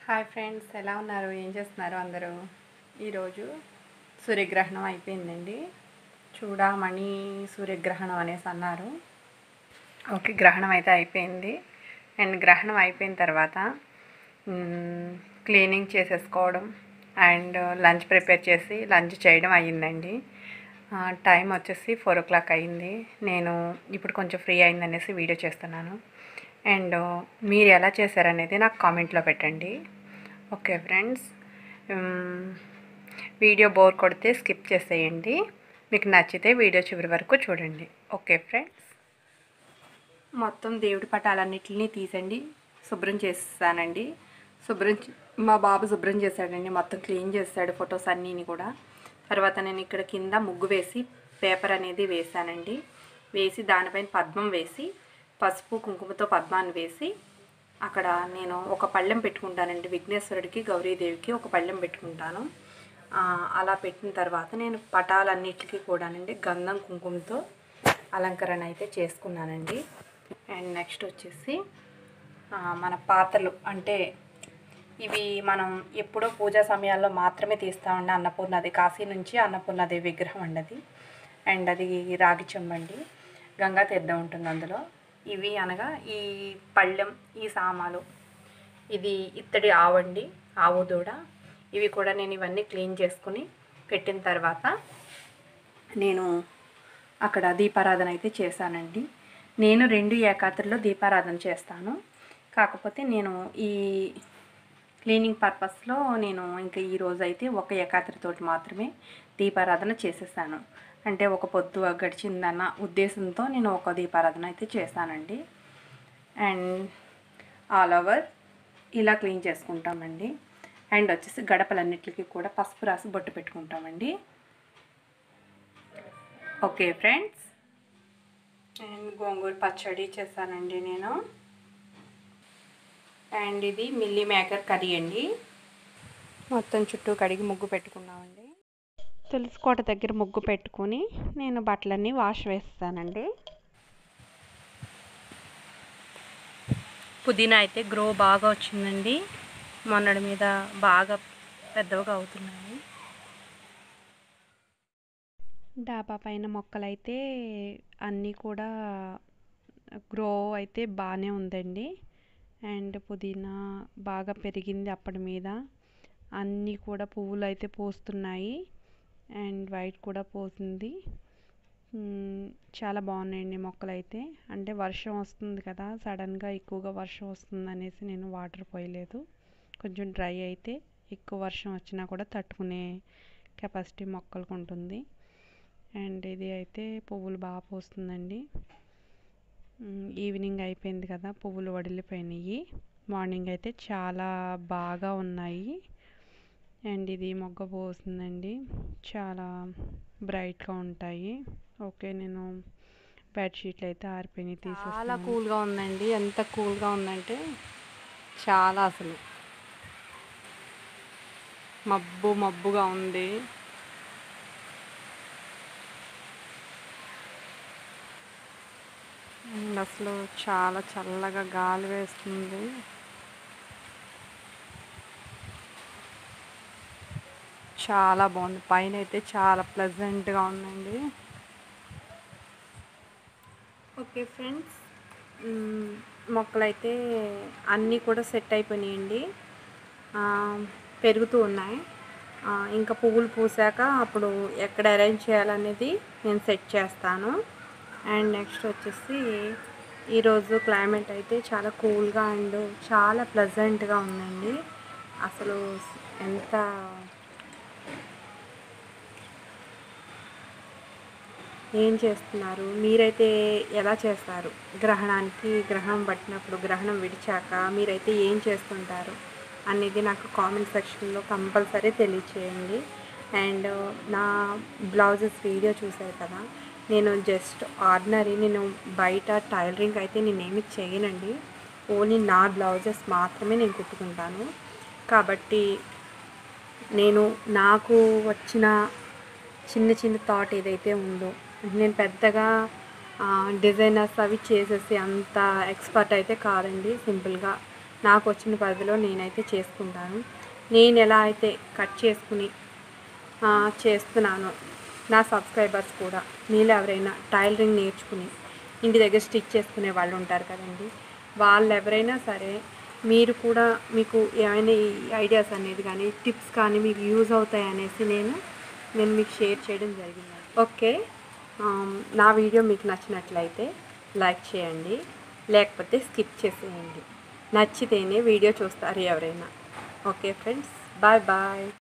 Hi friends, ఎలా ఉన్నారు? ఏం చేస్తున్నారు అందరూ? ఈరోజు సూర్యగ్రహణం అయిపోయిందండి. చూడమణి సూర్యగ్రహణం అనేసి అన్నారు. ఓకే, గ్రహణం అయితే అయిపోయింది. అండ్ గ్రహణం అయిపోయిన తర్వాత క్లీనింగ్ చేసేసుకోవడం అండ్ లంచ్ ప్రిపేర్ చేసి లంచ్ చేయడం అయ్యిందండి. టైం వచ్చేసి 4 o'clock అయింది. నేను ఇప్పుడు కొంచెం ఫ్రీ అయిందనేసి వీడియో చేస్తున్నాను. అండ్ మీరు ఎలా చేశారనేది నాకు కామెంట్లో పెట్టండి. ఓకే ఫ్రెండ్స్, వీడియో బోర్ కొడితే స్కిప్ చేసేయండి. మీకు నచ్చితే వీడియో చివరి వరకు చూడండి. ఓకే ఫ్రెండ్స్, మొత్తం దేవుడి పటాలన్నిటిని తీసండి శుభ్రం చేస్తానండి. మా బాబు శుభ్రం చేశాడండి, మొత్తం క్లీన్ చేశాడు ఫొటోస్ అన్నీని కూడా. తర్వాత నేను ఇక్కడ కింద ముగ్గు వేసి పేపర్ అనేది వేసానండి. వేసి దానిపైన పద్మం వేసి పసుపు కుంకుమతో పద్మాన్ని వేసి అక్కడ నేను ఒక పళ్ళెం పెట్టుకుంటానండి. విఘ్నేశ్వరుడికి గౌరీదేవికి ఒక పళ్ళెం పెట్టుకుంటాను. అలా పెట్టిన తర్వాత నేను పటాలన్నిటికీ కూడానండి గంధం కుంకుమతో అలంకరణ అయితే చేసుకున్నానండి. అండ్ నెక్స్ట్ వచ్చేసి మన పాత్రలు, అంటే ఇవి మనం ఎప్పుడో పూజా సమయాల్లో మాత్రమే తీస్తామండి. అన్నపూర్ణది, కాశీ నుంచి అన్నపూర్ణది విగ్రహం అండి అది. అండ్ అది రాగి చెంబండి, గంగా తీర్థం ఉంటుంది అందులో. ఇవి అనగా ఈ పళ్ళెం, ఈ సామాలు, ఇది ఇత్తడి ఆవండి, ఆవు దూడ. ఇవి కూడా నేను ఇవన్నీ క్లీన్ చేసుకుని పెట్టిన తర్వాత నేను అక్కడ దీపారాధన అయితే చేశానండి. నేను 2 ఏకాదశిలో దీపారాధన చేస్తాను. కాకపోతే నేను ఈ క్లీనింగ్ పర్పస్లో నేను ఇంకా ఈరోజు అయితే ఒక ఏకాదశితోటి మాత్రమే దీపారాధన చేసేసాను. అంటే ఒక పొద్దు గడిచిందన్న ఉద్దేశంతో నేను ఒక దీపారాధన అయితే చేశానండి. అండ్ ఆల్ ఓవర్ ఇలా క్లీన్ చేసుకుంటామండి. అండ్ వచ్చేసి గడపలన్నిటికీ కూడా పసుపు రాసి బొట్టు పెట్టుకుంటామండి. ఓకే ఫ్రెండ్స్, అండ్ గోంగూర పచ్చడి చేశానండి నేను. అండ్ ఇది మిల్లీ మేకర్ కర్రీ అండి. మొత్తం చుట్టూ కడిగి ముగ్గు పెట్టుకున్నామండి. తులసి కోట దగ్గర ముగ్గు పెట్టుకుని నేను బట్టలన్నీ వాష్ వేస్తానండి. పుదీనా అయితే గ్రో బాగా వచ్చిందండి. మొన్నటి మీద బాగా పెద్దవిగా అవుతున్నాయి. డాబా పైన మొక్కలైతే అన్నీ కూడా గ్రో అయితే బాగానే ఉందండి. అండ్ పుదీనా బాగా పెరిగింది అప్పటి మీద. అన్నీ కూడా పువ్వులు అయితే పూస్తున్నాయి. అండ్ వైట్ కూడా పోసింది. చాలా బాగున్నాయండి మొక్కలు అయితే. అంటే వర్షం వస్తుంది కదా, సడన్గా ఎక్కువగా వర్షం వస్తుంది అనేసి నేను వాటర్ పోయలేదు. కొంచెం డ్రై అయితే ఎక్కువ వర్షం వచ్చినా కూడా తట్టుకునే కెపాసిటీ మొక్కలకు ఉంటుంది. అండ్ ఇది అయితే పువ్వులు బాగా పోస్తుందండి. ఈవినింగ్ అయిపోయింది కదా, పువ్వులు వడిలిపోయినాయి. మార్నింగ్ అయితే చాలా బాగా ఉన్నాయి. అండ్ ఇది మొగ్గ పోస్తుందండి, చాలా బ్రైట్గా ఉంటాయి. ఓకే, నేను బెడ్షీట్లు అయితే ఆరిపోయినాయి తీసేస్తాను. చాలా కూల్గా ఉందండి. ఎంత కూల్గా ఉందంటే చాలా, అసలు మబ్బుగా ఉంది. అండ్ అసలు చాలా చల్లగా గాలి వేస్తుంది. చాలా బాగుంది. పైన అయితే చాలా ప్లెజెంట్గా ఉందండి. ఓకే ఫ్రెండ్స్, మొక్కలైతే అన్నీ కూడా సెట్ అయిపోయినాయండి. పెరుగుతూ ఉన్నాయి. ఇంకా పువ్వులు పూసాక అప్పుడు ఎక్కడ అరేంజ్ చేయాలనేది నేను సెట్ చేస్తాను. అండ్ నెక్స్ట్ వచ్చేసి ఈరోజు క్లైమేట్ అయితే చాలా కూల్గా అండ్ చాలా ప్లెజెంట్గా ఉందండి. అసలు ఎంత ఏం చేస్తున్నారు మీరైతే, ఎలా చేస్తారు గ్రహణానికి? గ్రహణం పట్టినప్పుడు, గ్రహణం విడిచాక మీరైతే ఏం చేస్తుంటారు అనేది నాకు కామెంట్ సెక్షన్లో కంపల్సరీ తెలియచేయండి. అండ్ నా బ్లౌజెస్ వీడియో చూసారు కదా, నేను జస్ట్ ఆర్డినరీ, నేను బయట టైలరింగ్ అయితే నేనేమి చేయనండి. ఓన్లీ నా బ్లౌజెస్ మాత్రమే నేను కుట్టుకుంటాను. కాబట్టి నేను నాకు వచ్చిన చిన్న థాట్ ఏదైతే ఉందో, నేను పెద్దగా డిజైనర్స్ అవి చేసేసి అంత ఎక్స్పర్ట్ అయితే కాదండి. సింపుల్గా నాకు వచ్చిన పరిధిలో నేనైతే చేసుకుంటాను. నేను ఎలా అయితే కట్ చేసుకుని చేస్తున్నానో నా సబ్స్క్రైబర్స్ కూడా మీలో ఎవరైనా టైలరింగ్ నేర్చుకుని ఇంటి దగ్గర స్టిచ్ చేసుకునే వాళ్ళు ఉంటారు కదండి, వాళ్ళు ఎవరైనా సరే మీరు కూడా మీకు ఏమైనా ఈ ఐడియాస్ అనేది కానీ టిప్స్ కానీ మీకు యూజ్ అవుతాయి అనేసి నేను మీకు షేర్ చేయడం జరిగింది. ఓకే, నా వీడియో మీకు నచ్చినట్లయితే లైక్ చేయండి, లేకపోతే స్కిప్ చేసేయండి. నచ్చితేనే వీడియో చూస్తారు ఎవరైనా. Okay friends, bye bye.